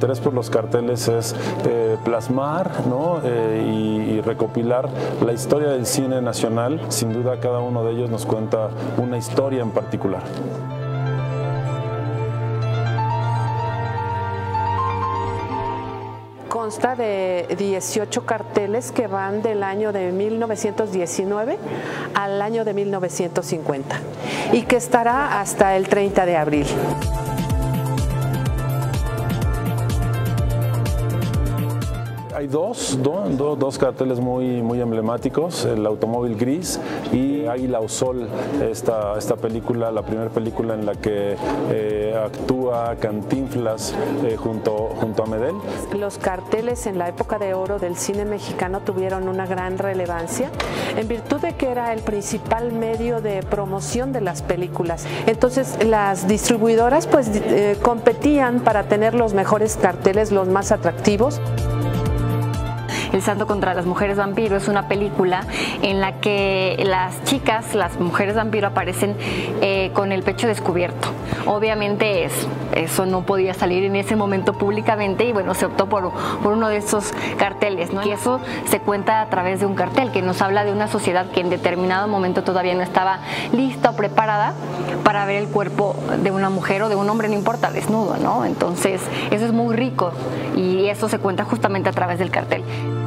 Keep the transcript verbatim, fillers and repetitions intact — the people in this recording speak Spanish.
interés por los carteles es eh, plasmar, ¿no? eh, y, y recopilar la historia del cine nacional. Sin duda cada uno de ellos nos cuenta una historia en particular. Consta de dieciocho carteles que van del año de mil novecientos diecinueve al año de mil novecientos cincuenta y que estará hasta el treinta de abril. Hay dos, do, do, dos carteles muy, muy emblemáticos, el automóvil gris y Águila o Sol, esta, esta película, la primera película en la que eh, actúa Cantinflas eh, junto, junto a Medel. Los carteles en la época de oro del cine mexicano tuvieron una gran relevancia en virtud de que era el principal medio de promoción de las películas. Entonces las distribuidoras pues eh, competían para tener los mejores carteles, los más atractivos. El Santo contra las mujeres vampiro es una película en la que las chicas, las mujeres vampiro, aparecen eh, con el pecho descubierto. Obviamente es, eso no podía salir en ese momento públicamente y bueno, se optó por, por uno de esos carteles, ¿no? Y eso se cuenta a través de un cartel que nos habla de una sociedad que en determinado momento todavía no estaba lista o preparada para ver el cuerpo de una mujer o de un hombre, no importa, desnudo, ¿no? Entonces eso es muy rico y eso se cuenta justamente a través del cartel.